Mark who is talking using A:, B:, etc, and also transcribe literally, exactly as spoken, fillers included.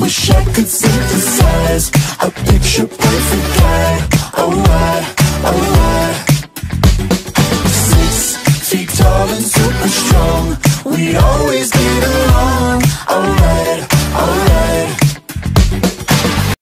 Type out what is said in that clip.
A: Wish I could synthesize a picture perfect guy. Oh I, oh I. Six feet tall and super strong, we always get along.